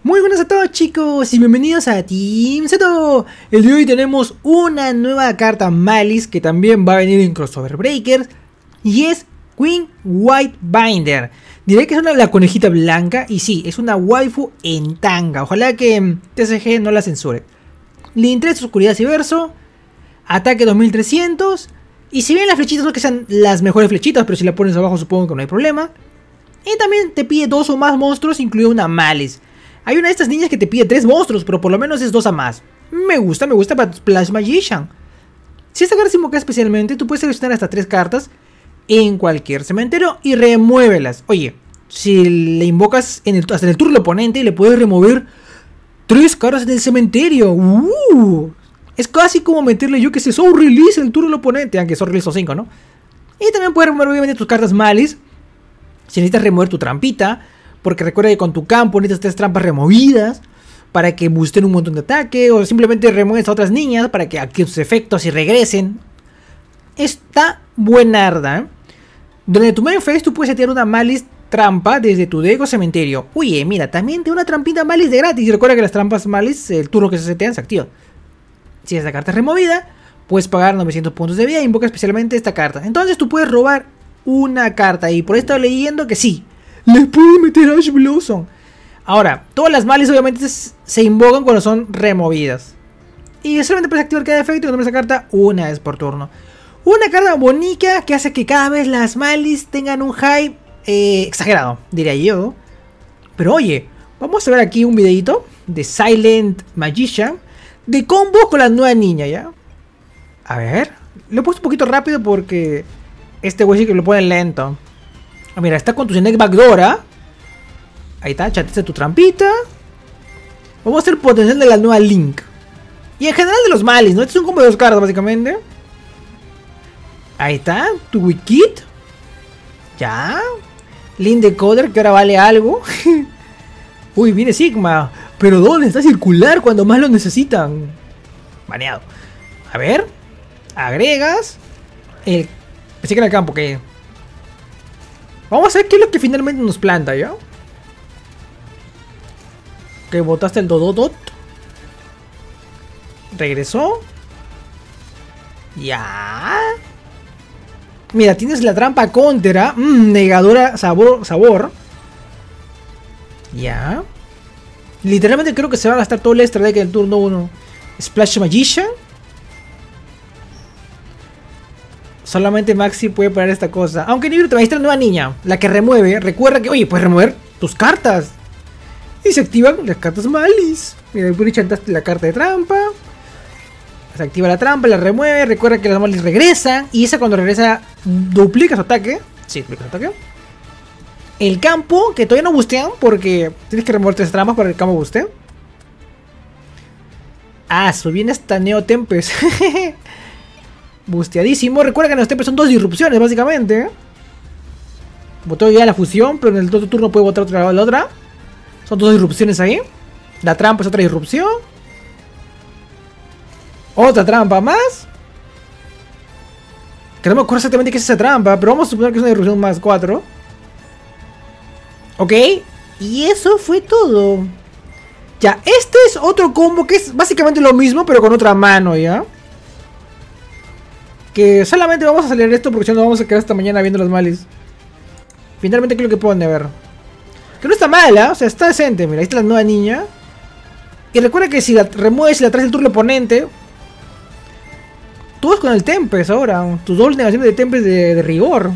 Muy buenas a todos chicos y bienvenidos a Team Seto. El día de hoy tenemos una nueva carta Malice que también va a venir en Crossover Breakers y es Queen White Binder. Diré que es la conejita blanca y sí, es una waifu en tanga. Ojalá que TCG no la censure. Link 3, Oscuridad y Verso, ataque 2300. Y si bien las flechitas no es que sean las mejores flechitas, pero si la pones abajo supongo que no hay problema. Y también te pide 2 o más monstruos, incluido una Malice. Hay una de estas niñas que te pide 3 monstruos, pero por lo menos es 2 a más. Me gusta para Splash Magician. Si esta carta se invoca especialmente, tú puedes seleccionar hasta 3 cartas en cualquier cementerio y remuévelas. Oye, si le invocas hasta en el turno del oponente, le puedes remover 3 cartas en el cementerio. Es casi como meterle, yo que sé, Soul Release en el turno del oponente, aunque Soul Release son 5, ¿no? Y también puedes remover obviamente tus cartas Malice. Si necesitas remover tu trampita, porque recuerda que con tu campo necesitas 3 trampas removidas para que boosten un montón de ataque, o simplemente remueves a otras niñas para que activen sus efectos y regresen. Está buenarda, ¿eh? Donde tu main phase tú puedes setear una Malice trampa desde tu deck o cementerio. Oye, mira, también te da una trampita Malice de gratis. Y recuerda que las trampas Malice, el turno que se setean, se activan. Si esta carta es removida, puedes pagar 900 puntos de vida e invoca especialmente esta carta. Entonces tú puedes robar una carta y por ahí estaba leyendo que sí, le puede meter Ash Blossom. Ahora, todas las Malice obviamente se invocan cuando son removidas. Y solamente puedes activar cada efecto y nombrar esa carta una vez por turno. Una carta bonita que hace que cada vez las Malice tengan un hype exagerado, diría yo. Pero oye, vamos a ver aquí un videito de Silent Magician de combos con la nueva niña, ¿ya? A ver, lo he puesto un poquito rápido porque este güey sí que lo pone lento. Mira, está con tu Snake Backdoor. Ahí está, chateaste tu trampita. Vamos a hacer potencial de la nueva Link. Y en general de los Malice, ¿no? Este es un combo de 2 cartas básicamente. Ahí está, tu Wikit. Ya. Link Decoder, que ahora vale algo. Uy, viene Sigma. Pero ¿dónde está circular cuando más lo necesitan? Baneado. A ver. Agregas. Pensé que era el campo, que... Vamos a ver qué es lo que finalmente nos planta, ¿ya? Que botaste el Dododot. Regresó. Ya. Mira, tienes la trampa Contera. Negadora sabor. Ya. Literalmente creo que se va a gastar todo el extra deck del turno 1. Splash Magician. Solamente Maxi puede parar esta cosa. Aunque Nibiru te va a estar nueva niña. La que remueve. Recuerda que, oye, puedes remover tus cartas. Y se activan las cartas Malice. Mira, por ahí chantaste la carta de trampa. Se activa la trampa, la remueve. Recuerda que las Malice regresan. Y esa cuando regresa duplica su ataque. Sí, duplica su ataque. El campo, que todavía no bustean porque tienes que remover 3 trampas para que el campo buste. Ah, viene esta Neo Tempest. Busteadísimo. Recuerda que en los Tempest son 2 disrupciones básicamente. Botó ya la fusión, pero en el otro turno puede botar la otra. Son 2 disrupciones ahí. La trampa es otra disrupción. Otra trampa más. Que no me acuerdo exactamente qué es esa trampa, pero vamos a suponer que es una disrupción más 4. Ok, y eso fue todo. Ya, este es otro combo que es básicamente lo mismo, pero con otra mano, ¿ya? Que solamente vamos a salir esto porque si no vamos a quedar hasta mañana viendo las Malice. Finalmente, ¿qué es lo que pone? A ver. Que no está mala, o sea, está decente. Mira, ahí está la nueva niña. Y recuerda que si la remueves y la traes el turno oponente, tú vas con el Tempest ahora. Tus dobles negaciones de Tempest de rigor.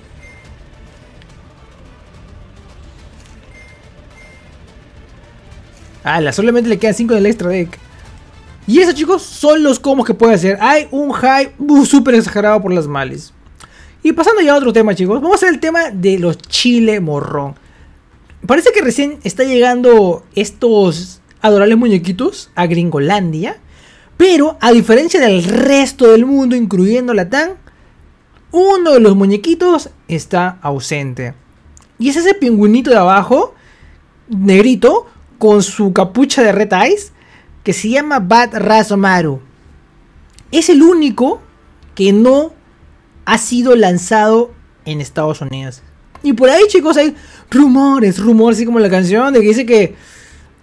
Solamente le quedan 5 en el extra deck. Y eso, chicos, son los combos que puede hacer. Hay un hype súper exagerado por las Malice. Y pasando ya a otro tema, chicos. Vamos a ver el tema de los chile morrón. Parece que recién está llegando estos adorables muñequitos a Gringolandia. Pero a diferencia del resto del mundo, incluyendo Latam, uno de los muñequitos está ausente. Y es ese pingüinito de abajo, negrito, con su capucha de Red Eyes, que se llama Bat Razomaru. Es el único que no ha sido lanzado en Estados Unidos. Y por ahí, chicos, hay rumores, así como la canción, de que dice que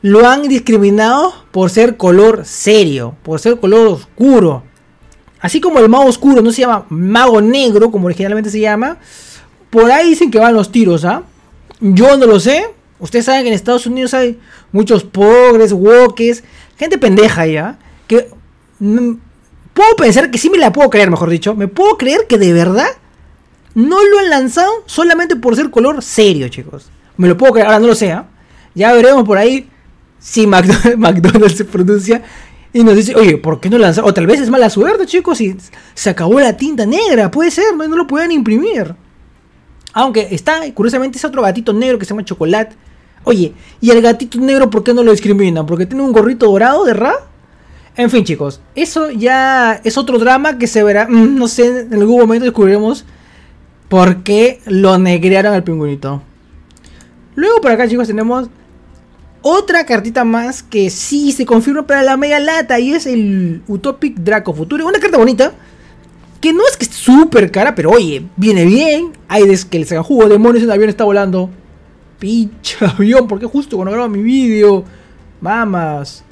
lo han discriminado por ser color serio, por ser color oscuro. Así como el mago oscuro no se llama mago negro, como originalmente se llama. Por ahí dicen que van los tiros, ¿ah? Yo no lo sé. Ustedes saben que en Estados Unidos hay muchos progres, wokes, gente pendeja ya. Que puedo pensar que sí me la puedo creer, mejor dicho. Me puedo creer que de verdad no lo han lanzado solamente por ser color serio, chicos. Me lo puedo creer, ahora no lo sé, ¿ah? Ya veremos por ahí si McDonald's se pronuncia y nos dice, oye, ¿por qué no lanzar? O tal vez es mala suerte, chicos, y se acabó la tinta negra, puede ser, no lo pueden imprimir. Aunque está, curiosamente, ese otro gatito negro que se llama Chocolate. Oye, ¿y el gatito negro por qué no lo discriminan? ¿Porque tiene un gorrito dorado de Ra? En fin, chicos, eso ya es otro drama que se verá, no sé, en algún momento descubriremos por qué lo negrearon al pingüinito. Luego por acá, chicos, tenemos otra cartita más que sí se confirma para la mega lata. Y es el Utopic Draco Futuro. Una carta bonita, que no es que esté súper cara, pero oye, viene bien. Hay des que le sacan jugo. Demonios, el avión está volando. Pinche avión, porque justo cuando grabo mi vídeo. Mamas.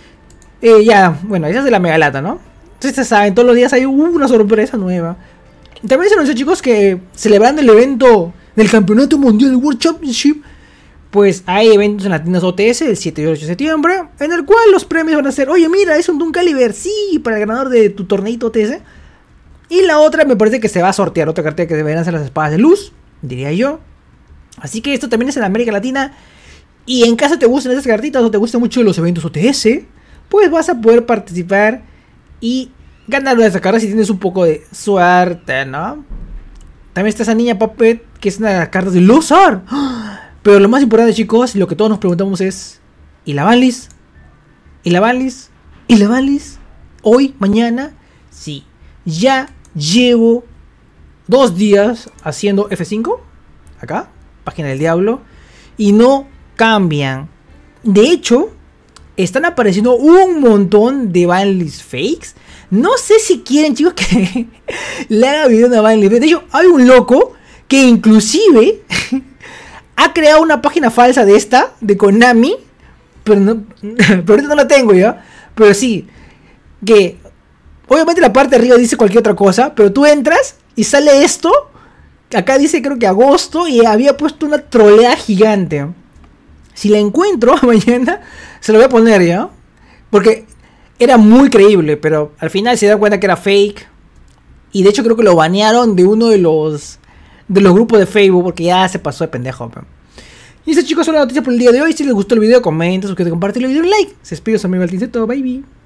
Ya, bueno, esa es de la mega lata, ¿no? Entonces ustedes saben, todos los días hay una sorpresa nueva. También se anunció, chicos, que celebrando el evento del Campeonato Mundial World Championship, pues hay eventos en las tiendas OTS el 7 y 8 de septiembre, en el cual los premios van a ser, oye, mira, es un Doom Caliber, sí, para el ganador de tu torneito OTS. Y la otra me parece que se va a sortear, otra carta que deberán ser las espadas de luz, diría yo. Así que esto también es en América Latina. Y en caso te gusten esas cartitas o te gustan mucho los eventos OTS, pues vas a poder participar y ganar una de esas cartas si tienes un poco de suerte, ¿no? También está esa niña Puppet, que es una de las cartas de Lozar. Pero lo más importante, chicos, y lo que todos nos preguntamos es, ¿y la Banlis? ¿Y la Banlis? ¿Y la Banlis? ¿Hoy? ¿Mañana? Sí. Ya llevo 2 días haciendo F5. Acá, página del diablo. Y no cambian. De hecho, están apareciendo un montón de Banlis fakes. No sé si quieren, chicos, que le haga video a una Banlis. De hecho, hay un loco que inclusive ha creado una página falsa de esta, de Konami, pero ahorita no la tengo ya, pero sí, que obviamente la parte de arriba dice cualquier otra cosa, pero tú entras y sale esto, acá dice creo que agosto, y había puesto una troleada gigante. Si la encuentro mañana, se lo voy a poner ya, porque era muy creíble, pero al final se da cuenta que era fake, y de hecho creo que lo banearon de uno de los grupos de Facebook, porque ya se pasó de pendejo. Y eso, chicos, son las noticias por el día de hoy. Si les gustó el video, comenten, suscríbete, comparte el video y like. Se despide su amigo el Tinceto, bye bye.